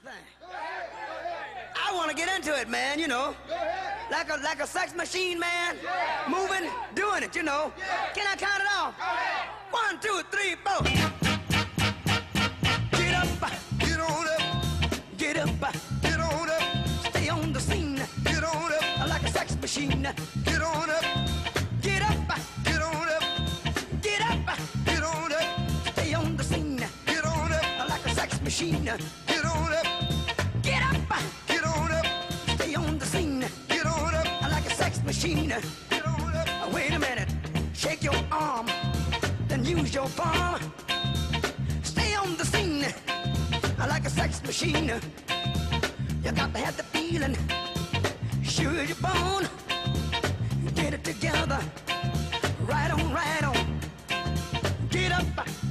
thing. I want to get into it, man, you know. Like a sex machine, man. Moving, doing it, you know. Can I count it off? 1, 2, 3, 4. Get up, Get on up, get up, get on up, stay on the scene. get on up, Like a sex machine. get on up, Get up, get on up, get up, get on up, stay on the scene. get on up, Like a sex machine. get on up, Get up, get on up, stay on the scene. get on up, Like a sex machine. get on up. Wait a minute, shake your arm, then use your palm. Stay on the scene, like a sex machine. You got to have the feeling, sure as you're born. Get it together, right on, right on. Get up,